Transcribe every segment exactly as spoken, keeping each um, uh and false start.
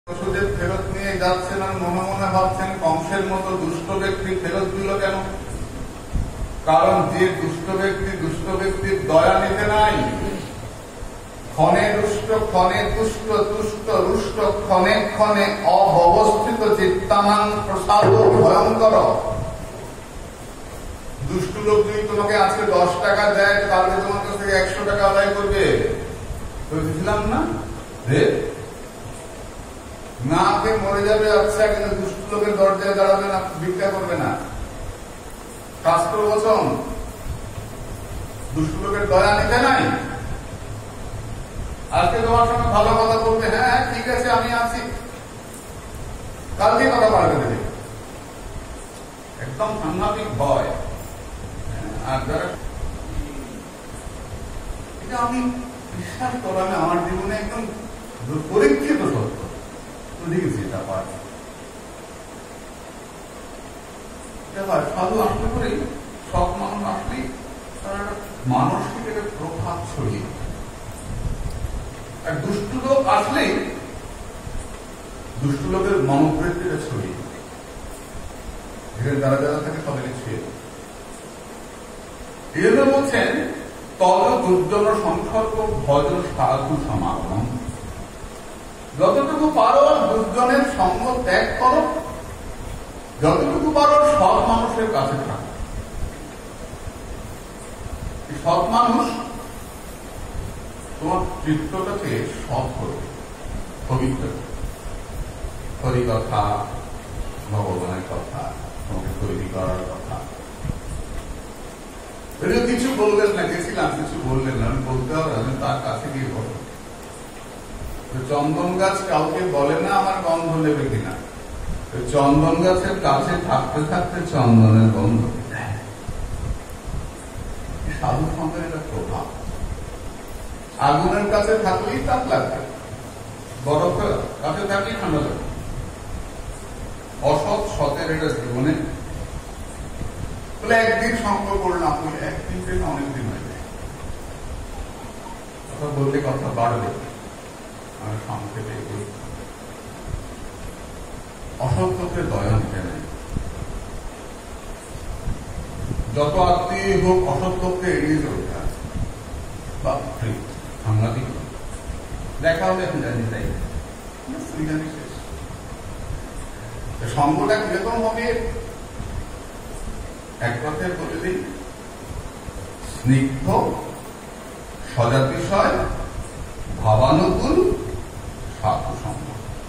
ওষুধের ফেরত নিয়ে যাচ্ছেন আর মনে মনে ভাবছেন কংসের মতো দুষ্ট ব্যক্তি ফেরত দিল কেন? কারণ যে দুষ্ট ব্যক্তি দুষ্ট ব্যক্তির দয়া নিতে নাই। ক্ষণে রুষ্ট ক্ষণে তুষ্ট তুষ্ট রুষ্ট ক্ষণে ক্ষণে অব্যবস্থিত চিত্তানাং প্রসাদ ভয়ঙ্কর। দুষ্ট লোক যদি তোমাকে আজকে দশ টাকা দেয়, কালকে তোমার কাছ থেকে একশো টাকা আদায় করবে। বুঝলাম না রে, না খেয়ে মরে যাবে আচ্ছা, কিন্তু দুষ্ট লোকের দরজায় দাঁড়াবে না, ভিক্ষা করবে না। শাস্ত্র বচন, দুষ্ট লোকের দয়া নিতে নাই। আজকে তোমার সঙ্গে ভালো কথা বলবে, হ্যাঁ ঠিক আছে আমি আছি, কালকে কথা বাড়বে দেবে। একদম সাংঘাতিক ভয়। আর যারা এটা আমি বিশ্বাস করা না, আমার জীবনে একদম পরীক্ষিত সত্য দেখেছি। এটা পায় সাধু আসলে করে সব মানুষ আসলে তারা মানসিক একটা প্রভাব ছড়িয়ে, আর দুষ্ট লোক আসলে দুষ্ট লোকের মনোবৃত্তিটা ছড়িয়ে, এখানে যারা যারা থাকে সবাই ছুঁয়ে। এই জন্য বলছেন তল দুর্জন সংসর্গ ভজন সাধু সমাগম। যতটুকু পারো দুর্জনের সঙ্গ ত্যাগ করো, যতটুকু পারো সৎ মানুষের কাছে থাকো। সৎ মানুষ তোমার চিত্তটাকে সৎ করবে, পবিত্র। হরি কথা, ভগবানের কথা, তোমাকে তৈরি করার কথা। কিছু বললেন না, গেছিলাম কিছু বললেন না, আমি বলতে হবে আমি তার কাছে গিয়ে বলবো। চন্দন গাছ কাউকে বলে না আমার গন্ধ নেবে কিনা, চন্দন গাছের কাছে থাকতে থাকতে চন্দনের গন্ধ। সাধু সঙ্গের একটা প্রভাব। আগুনের কাছে থাকলেই তাপ লাগবে, বরফের কাছে থাকলেই ঠান্ডা লাগবে। অসৎ সতের এটা জীবনে বলে একদিন সঙ্গ করলাম, একদিন থেকে অনেকদিন হয়ে যায়। কথা বললে কথা বাড়বে, আমি সংক্ষেপে বলি। অসৎ লোকের দয়া নিতে নেই। যত আত্মীয় হোক অসৎ লোককে এড়িয়ে চলতে হবে। সাংঘাতিক দেখা হবে, এখন জানি তাই শেষ। সঙ্গটা কিরকম হবে এক কথায় বলে দিই, স্নিগ্ধ সজাতিশয় ভাবানুকূল সাধু সঙ্গ।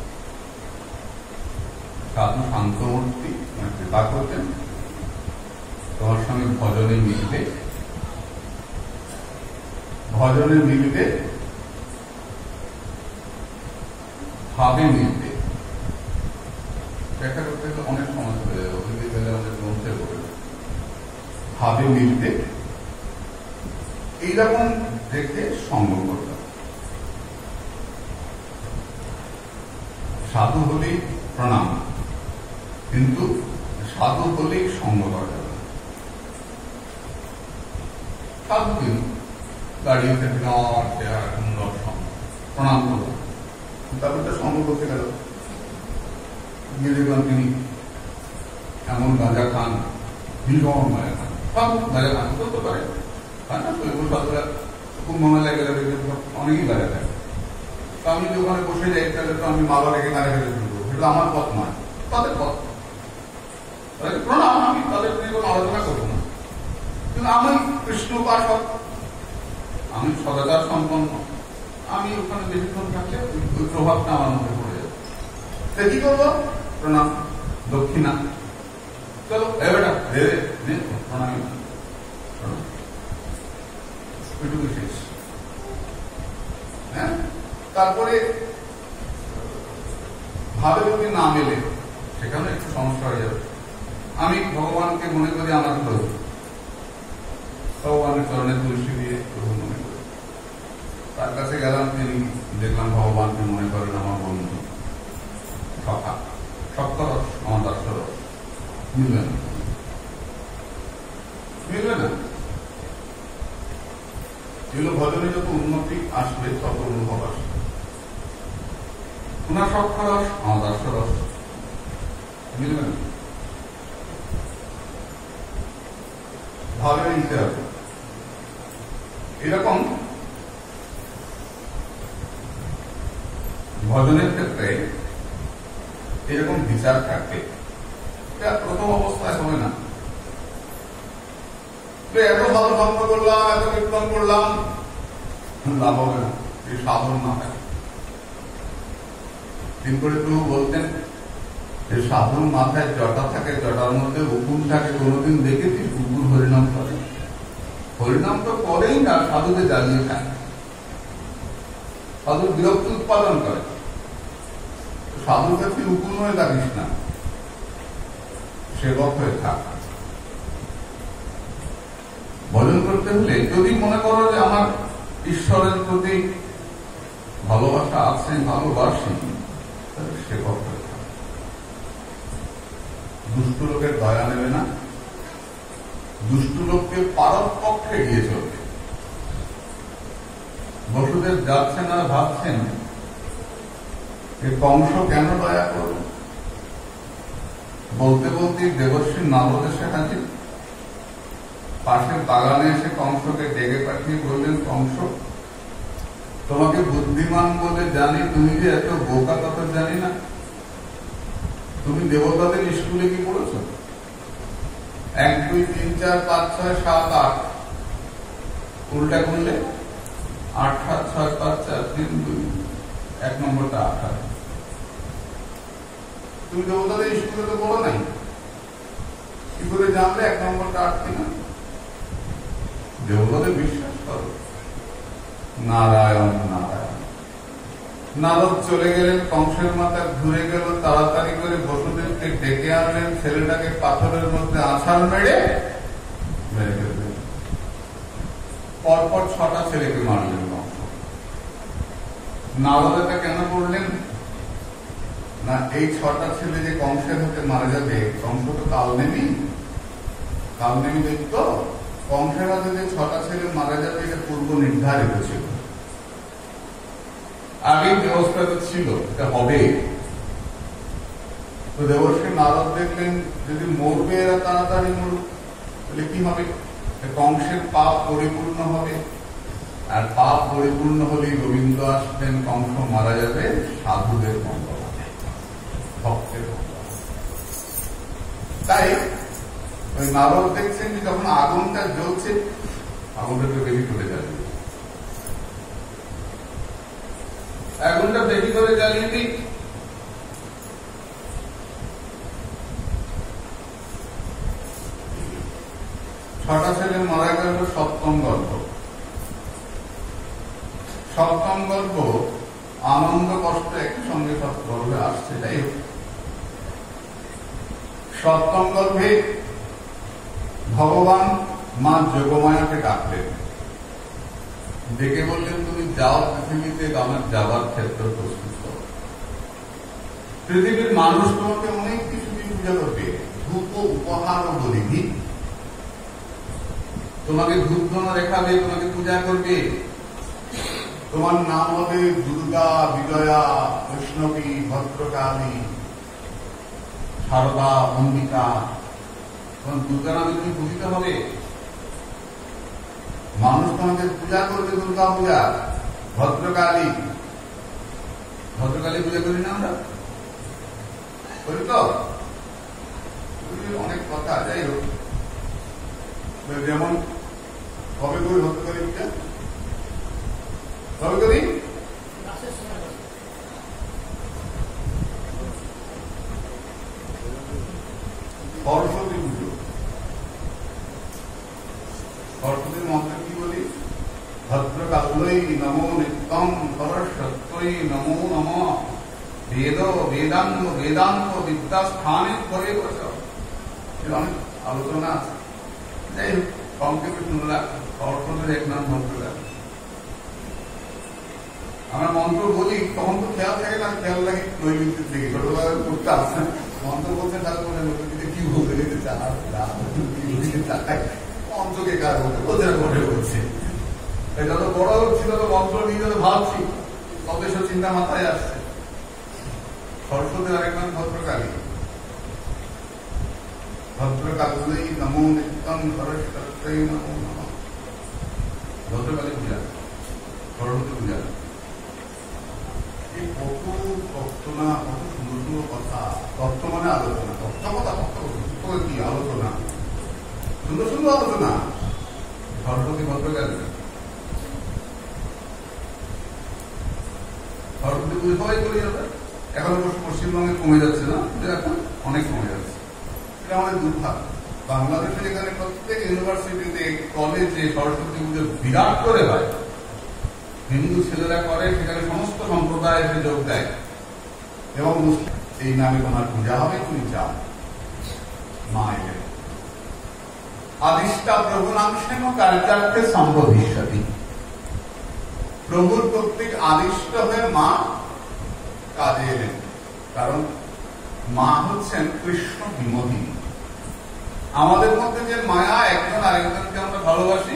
সাধু শান্তমূর্তি কৃপা করতেন, তোমার সঙ্গে ভজনে মিলবে, ভজনে মিলবে, ভাবে মিলবে। ব্যাখ্যা করতে গেলে অনেক সময় চলে যাবে, ওদিকে গেলে আমাদের গ্রন্থে বলে ভাবে মিলবে। এইরকম দেখে সঙ্গ করতে। সাধু হলেই প্রণাম, কিন্তু সাধু হলেই সঙ্গ করা যাবে। সাধু কিন্তু দাঁড়িয়ে থেকে সুন্দর সঙ্গ প্রণাম করবো, তারপরে সঙ্গ করতে গেল গিয়ে দেখলাম তিনি এমন গাঁজা খান, ভীষণ গাঁজা খান। সব গাঁজা খান করতে পারে, কুম্ভ মেলায় গেলে অনেকেই গাঁজা খায়। তো আমি যদি ওখানে বসে যাই, তাহলে তো আমি মালা রেখে গাঁজা খেতে শুরু করবো, সেটা আমার পথ নয়, তাদের পথ। প্রণাম, আমি তাদের নিয়ে কোনো আলোচনা করবো না, কিন্তু আমি কৃষ্ণ উপাসক, আমি সদাচার সম্পন্ন, আমি ওখানে বেশিক্ষণ থাকলে ওই প্রভাবটা আমার মধ্যে পড়ে যাবে। সে কি করবো? প্রণাম, দক্ষিণা, চলো এবারটা প্রণামী, এটুকু শেষ। হ্যাঁ, তারপরে ভাবে যদি না মেলে সেখানে একটু সমস্যা হয়ে যাবে। আমি ভগবানকে মনে করি আমার প্রভু, ভগবানের চরণে তুলসী দিয়ে প্রভু মনে করি। তার কাছে গেলাম, তিনি দেখলাম ভগবানকে মনে করেন আমার বন্ধু, সখা, সপ্তরস, আমার দাসরস। মিলবে না, মিলবে না। এগুলো ভজনে যত উন্নতি আসবে তত অনুভব আসবে। পুনঃ সক্ষরস আমার দাস্যরস, বুঝলেন? ভাবে নিতে হবে। এরকম ভজনের ক্ষেত্রে এরকম বিচার থাকবে। এটা প্রথম অবস্থায় হবে না। এত ভালো ভক্ত করলাম, এত কীর্তন করলাম, লাভ হবে না, এই সাধন না থাকে। দিন করে প্রভু বলতেন যে সাধন মাথায় জটা থাকে, জটার মধ্যে উকুন থাকে। কোনোদিন দেখেছিস উকুন হরিনাম করে? হরিনাম তো করেই না, সাধুকে জ্বালিয়ে খায়, সাধুর বিরক্তি উৎপাদন করে। সাধুর কাছে উকুন হয়ে থাকিস না, সেবক হয়ে থাক। ভজন করতে হলে যদি মনে করো যে আমার ঈশ্বরের প্রতি ভালোবাসা আছে, ভালোবাসি, তাহলে সেবক হয়ে থাক। দুষ্ট লোকের দয়া নেবে না, দুষ্ট লোককে পারত পক্ষে এগিয়ে চলবে। বসুদেব যাচ্ছেন আর ভাবছেন কংস কেন দয়া করবে। বলতে বলতে দেবশ্রী নারদ এসে হাজির। পাশের বাগানে এসে কংসকে ডেকে পাঠিয়ে বললেন, কংস, তোমাকে বুদ্ধিমান বলে জানি, তুমি যে এত বোকা কথা জানি না। তুমি দেবতাদের স্কুলে কি পড়েছ? এক দুই তিন চার পাঁচ ছয় সাত আট উল্টা করলে আট সাত ছয় পাঁচ চার তিন দুই, এক নম্বরটা আঠারো। তুমি দেবতাদের স্কুলে তো পড়ো নাই, কি করে জানলে এক নম্বরটা আট কিনা? দেবতাদের বিশ্বাস করো। নারায়ণ নারায়ণ। নারদ চলে গেলেন, কংসের মাথা ঘুরে গেল। তাড়াতাড়ি করে বসুদেবকে ডেকে আনলেন, ছেলেটাকে পাথরের মধ্যে আছাড় মেরে মেরে ফেললেন। পরপর ছটা ছেলেকে মারলেন কংস। নারদ এটা কেন করলেন না? এই ছটা ছেলে যে কংসের হাতে মারা যাবে, কংস তো কাল নেমি, কাল নেমি দেখত। কংসের হাতে যে ছটা ছেলে মারা যাবে, এটা পূর্ব নির্ধারিত ছিল, আগেই ব্যবস্থা তো ছিল, এটা হবে। তো দেবর্ষী নারদ দেখলেন যদি মরবে এরা তাড়াতাড়ি মরুক, তাহলে কি হবে? কংসের পাপ পরিপূর্ণ হবে, আর পাপ পরিপূর্ণ হলেই রবীন্দ্র আসবেন, কংস মারা যাবে, সাধুদের মঙ্গল হবে, ভক্তের মঙ্গল। তাই ওই নারদ দেখছেন যে যখন আগুনটা জ্বলছে, আগুনটাকে বেশি করে জ্বালিয়ে আগুনটা বেশি করে জ্বালিয়ে দিই। ছটা ছেলে মারা গেল, সপ্তম গল্প। সপ্তম গল্প আনন্দ কষ্ট একই সঙ্গে সব গল্পে আসছে। তাই সপ্তম গল্পে ভগবান মা যোগমায়াকে ডাকলেন, ডেকে বললেন, তুমি যাও পৃথিবীতে, আমার যাবার ক্ষেত্র প্রস্তুত করো। পৃথিবীর মানুষ তোমাকে অনেক কিছু দিয়ে পূজা করবে, ধূপ উপহার ও বলিনি, তোমাকে ধূপ ধনা দেখাবে, তোমাকে পূজা করবে। তোমার নাম হবে দুর্গা, বিজয়া, বৈষ্ণবী, ভদ্রকালী, সারদা, অম্বিকা। তখন দুর্গা নামে তুমি পূজিত হবে। মানুষ তোমাকে পূজা করবে, দুর্গা পূজা, ভদ্রকালী। ভদ্রকালী পূজা করি না আমরা? করি তো? অনেক কথা। যাই হোক, যেমন কবে করি ভদ্রকালী পূজা? কবে করি? সরস্বতী পুজো। সরস্বতীর মন্ত্র কি বলি? ভদ্রকাল্যই নমো নিত্যম, সরস্বত্যই নমো নমঃ, বেদ বেদাঙ্গ বেদান্ত বিদ্যা স্থানে করে বসাও। অনেক আলোচনা আছে। যাই হোক, সংক্ষেপে শুনলাম সরস্বতীর এক নাম ভদ্রকালী। আমরা মন্ত্র বলি, তখন তো খেয়াল থাকে না, খেয়াল লাগে নৈমিত্তির দিকে, ছোটবেলায় করতে আসে মন্ত্র বলছেন, তাহলে মনে হচ্ছে কি বলতে দিতে চায়, মন্ত্রকে কাজ বলতে ওদের মনে হচ্ছে। যত বড় হচ্ছি তত মন্ত্র নিয়ে যত ভাবছি, তত এসব চিন্তা মাথায় আসছে। সরস্বতী আরেক নাম ভদ্রকালী। ভদ্রকালী নমো নিত্যং সরস্বতী নমো নমঃ। ভদ্রকালী পূজা, সরস্বতী পূজা, এই কত তত্ত্ব না, কত সুন্দর সুন্দর কথা। তত্ত্ব মানে আলোচনা, তত্ত্ব কথা, তত্ত্ব কি আলোচনা, সুন্দর সুন্দর আলোচনা। সরস্বতী ভদ্রকালী, সরস্বতী পুজো সবাই করি আমরা। এখন পশ্চিমবঙ্গে কমে যাচ্ছে না, এখন অনেক কমে যাচ্ছে। এটা আমাদের দুর্ভাগ্য। বাংলাদেশে যেখানে প্রত্যেক ইউনিভার্সিটিতে, কলেজে সরস্বতী পুজো বিরাট করে হয়, হিন্দু ছেলেরা করে, সেখানে সমস্ত সম্প্রদায় এসে যোগ দেয় এবং এই নামে তোমার পূজা হবে, তুমি যাও। মা এলেন আদিষ্টা প্রভু নামসেন কার্যার্থে সম্ভবিষ্যতি। প্রভুর কর্তৃক আদিষ্ট হয়ে মা কাজে এলেন, কারণ মা হচ্ছেন কৃষ্ণ বিমোহিনী। আমাদের মধ্যে যে মায়া, একজন আরেকজনকে আমরা ভালোবাসি,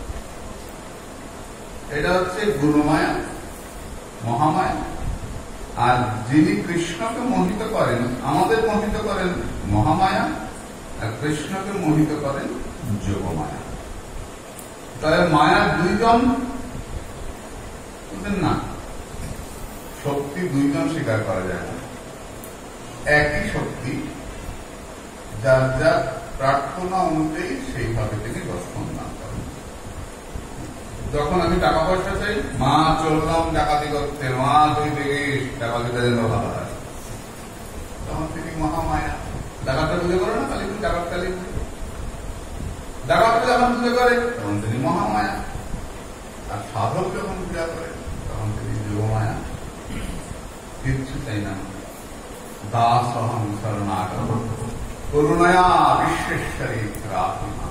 এটা হচ্ছে গুণমায়া, মহামায়া। আর যিনি কৃষ্ণকে মোহিত করেন, আমাদের মোহিত করেন মহামায়া, আর কৃষ্ণকে মোহিত করেন যোগমায়া। তাহলে মায়ার দুইজন বুঝলেন না, শক্তি দুইজন স্বীকার করা যায় না। একই শক্তি, যার যার প্রার্থনা অনুযায়ী সেইভাবে তিনি দর্শন দান করেন। যখন আমি টাকা পয়সা চাই, মা চললাম ডাকাতি করতে, মা তুই দেখিস ডাকাতিটা যেন ভালো হয়, তখন তিনি মহামায়া। ডাকাতটা পুজো করে না, কালী পুজো, ডাকাত কালী পুজো, ডাকাতকে যখন পুজো করে তখন তিনি মহামায়া। আর সাধক যখন পূজা করে তখন তিনি যোগমায়া। কিচ্ছু চাই না, দাস অহং শরণাগত করুণায়া বিশ্বেশ্বরী প্রার্থনা।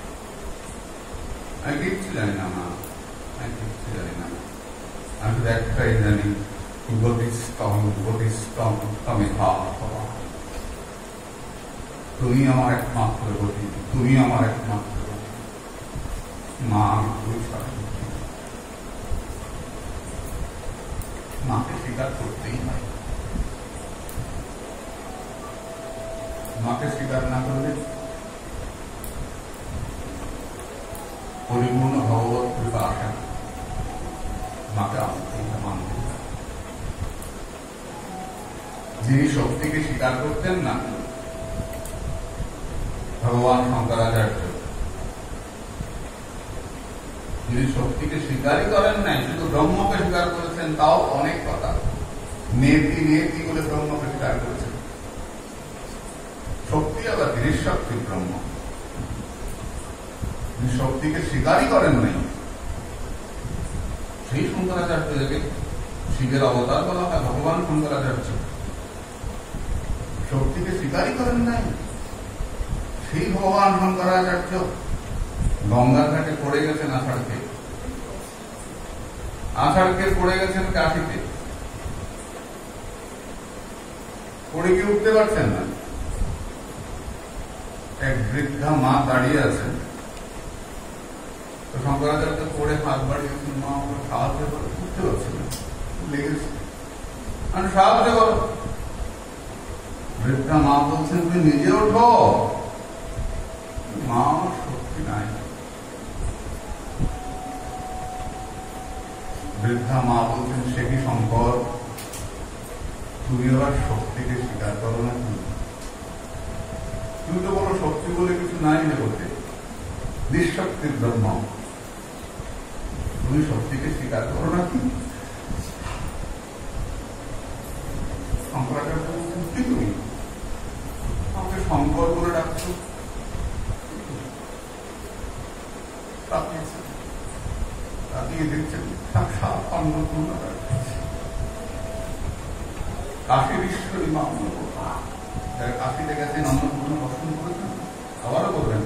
আমি কিচ্ছু জানি না মা, আমি কিচ্ছু জানি না, আমি শুধু একটাই জানি, গতিস্তম গতিস্তম তমে ভাব। তুমি আমার একমাত্র গতি, তুমি আমার একমাত্র গতি। মা আমি তুই ছাড়া মাকে স্বীকার করতেই হয়। মাকে স্বীকার না করলে পরিপূর্ণ ভগবত কৃপা আসে না। মাকে মানতে হয়। যিনি শক্তিকে স্বীকার করতেন না, ভগবান শঙ্করাচার্য, যিনি শক্তিকে স্বীকারই করেন নাই, শুধু ব্রহ্মকে স্বীকার করেছেন, তাও অনেক কথা। নেতি নেতি বলে ব্রহ্মকে স্বীকার করেছেন। শক্তি আবার নিঃশক্তি ব্রহ্ম, যিনি শক্তিকে স্বীকারই করেন নাই, সেই শঙ্করাচার্যকে শিবের অবতার বলা হয়। ভগবান শঙ্করাচার্য শক্তিকে স্বীকারই করেন নাই, সেই ভগবান শঙ্করাচার্য গঙ্গার ঘাটে পড়ে গেছেন আষাঢ়কে, আষাঢ়কে পড়ে গেছেন কাশিতে, পড়ে গিয়ে উঠতে পারছেন না। এক বৃদ্ধা মা দাঁড়িয়ে আছেন, তো শঙ্করাচার্য পড়ে হাত বাড়িয়েছেন, মা আমাকে সাহায্য করে, উঠতে পারছেন না, লেগেছে, আমি সাহায্য করো। বৃদ্ধা মা বলছেন তুমি নিজে ওঠো। মা আমার শক্তি নাই। বৃদ্ধা মা বলছেন সে কি শঙ্কর, তুমি আবার শক্তিকে স্বীকার করো না? তুমি তো বলো শক্তি বলে কিছু নাই জগতে, নিঃশক্তির ব্রহ্ম, তুমি শক্তিকে স্বীকার করো না কি? শঙ্করাচার্য বলছেন কি তুমি আমাকে শঙ্কর বলে ডাকছো? তাকিয়ে দেখছেন সাক্ষাৎ অন্নপূর্ণা কাশীর ঈশ্বরী মা অন্নপূর্ণা। যারা কাশীতে গেছেন অন্নপূর্ণা দর্শন করেছেন, আবারও করবেন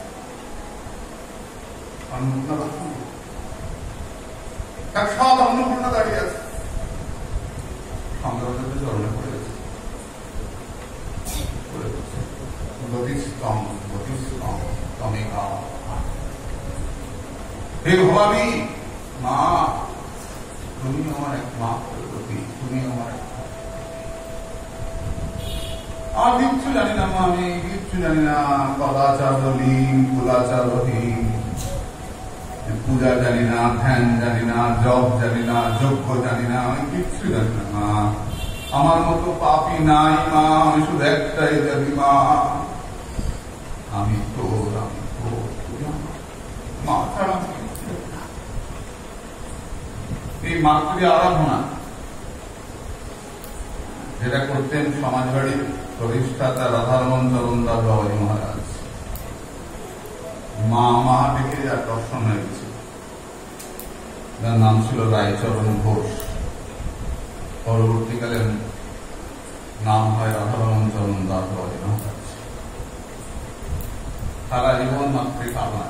অন্নপূর্ণা দর্শন। সাক্ষাৎ অন্নপূর্ণা দাঁড়িয়ে আছে, শঙ্করাচার্য চরণে পড়ে গেছে, গতিস্তম গতিস্তম তমে ভাব। হে ভবানী মা, তুমি আমার একমাত্র গতি, তুমি আমার আর কিচ্ছু জানি না মা, আমি কিচ্ছু জানি না। পদাচারহীন, কুলাচারহীন, পূজা জানি না, ধ্যান জানি না, জপ জানি না, যজ্ঞ জানি না, আমি কিচ্ছু জানি না মা। আমার মতো পাপী নাই মা, আমি শুধু একটাই জানি মা, আমি তোর, আমি তোর, মা ছাড়া। এই মাতৃ আরাধনা যেটা করতেন সমাজবাড়ির প্রতিষ্ঠাতা রাধারমন চরণ দাস বাবাজি মহারাজ, মা মা ডেকে যার দর্শন হয়ে গেছে, যার নাম ছিল রায়চরণ ঘোষ। পরবর্তীকালে নাম হয় রাধারমন চরণ দাস বাবাজি মহারাজ। সারা জীবন মাতৃ সাধনা,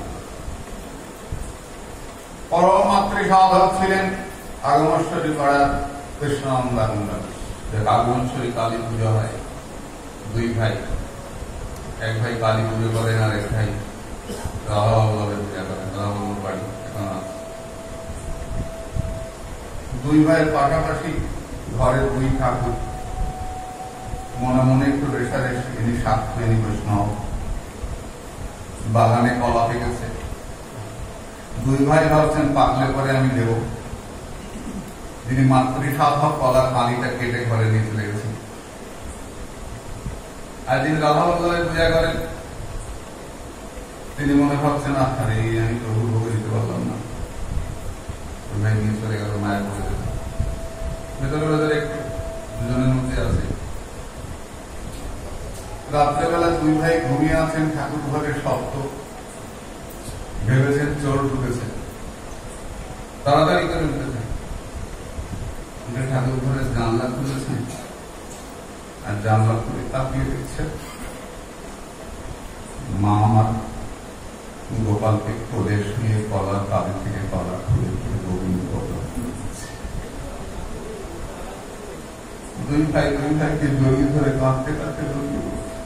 পরম মাতৃ সাধক ছিলেন আগমেশ্বরী পাড়ার কৃষ্ণানন্দা দাস। আগমেশ্বরী কালী পুজো হয়, দুই ভাই, এক ভাই কালী পুজো করেন আর এক ভাই রাধাবল্লভের পূজা করেন। রাধাবল্লভ বাড়ি এখন আছে। দুই ভাইয়ের পাশাপাশি ঘরের দুই ঠাকুর, মনে মনে একটু রেশারেশ, ইনি সাক্ষ্য, ইনি বৈষ্ণব। বাগানে কলা পেকেছে, দুই ভাই ভাবছেন পাকলে পরে আমি দেব। যিনি মাতৃ সাধক কলার কালিটা কেটে ঘরে নিয়ে চলে গেছেন। আর যিনি রাধাবল্লভের পূজা করেন তিনি মনে ভাবছেন আরে আমি প্রভু ভোগে দিতে পারলাম না, ভাই নিয়ে চলে গেল মায়ের পড়ে গেল। ভেতরে ভেতরে একটু দুজনের মধ্যে আছে। রাত্রেবেলা দুই ভাই ঘুমিয়ে আছেন, ঠাকুর ঘরের শব্দ, ভেবেছেন চোর ঢুকেছে, তাড়াতাড়ি করে উঠেছেন। ঠাকুর ঘরের জানলা খুলেছেন আর জানলা খুলে তাকিয়ে দিচ্ছে মা আমার গোপালকে কোলে শুয়ে কলা তাদের থেকে কলা খুলে খুলে গোবিন্দ কলা। দুই ভাই দুই ভাইকে জড়িয়ে ধরে কাঁদতে কাঁদতে জড়িয়ে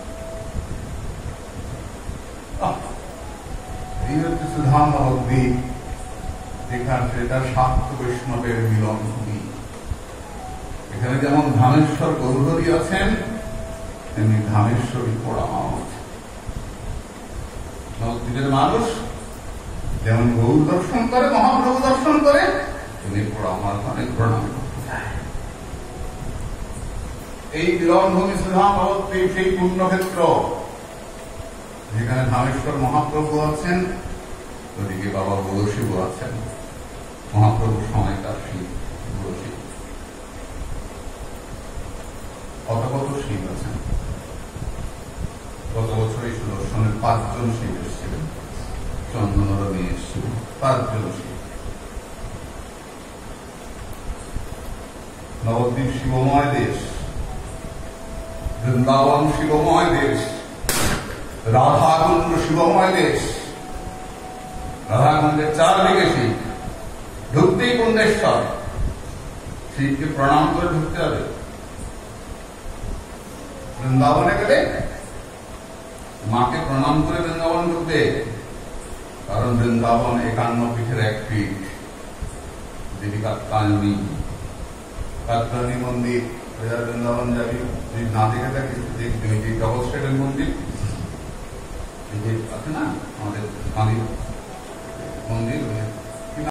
এই হচ্ছে সুধামহল দ্বীপ, যেখানে সেটা শাক্ত বৈষ্ণবের মিলন ভূমি। এখানে যেমন ধামেশ্বর গৌরহরি আছেন, তেমনি ধামেশ্বরী পোড়ামাও আছে। নবদ্বীপের মানুষ যেমন গৌর দর্শন করে, মহাপ্রভু দর্শন করে, তেমনি পোড়ামার অনেক প্রণাম করতে যায়। এই মিলন ভূমি সুধামহল দ্বীপ সেই পুণ্যক্ষেত্র যেখানে ধামেশ্বর মহাপ্রভু আছেন, ওদিকে বাবা বড়শিব আছেন। মহাপ্রভুর সময়কার শিব বড়শিব। কত কত শিব আছেন। গত বছর এই সুদর্শনের পাঁচজন শিব এসেছিলেন, চন্দনরা নিয়ে এসেছিলেন পাঁচজন শিব। নবদ্বীপ শিবময় দেশ, বৃন্দাবন শিবময় দেশ, রাধাকুণ্ড শিবময় দেশ। রাধাকুণ্ডের চারদিকে শিব, ঢুকতেই কুণ্ডেশ্বর। শিবকে প্রণাম করে ঢুকতে হবে। বৃন্দাবনে গেলে মাকে প্রণাম করে বৃন্দাবন ঢুকবে, কারণ বৃন্দাবন একান্ন পীঠের এক পীঠ, দেবী কাত্যায়নী। কাত্যায়নী মন্দির বৃন্দাবন যাবি, যদি না দেখে থাকিস দেখবি ওই যে ডবল স্টেটের মন্দির আছে না আমাদের কালী মন্দির,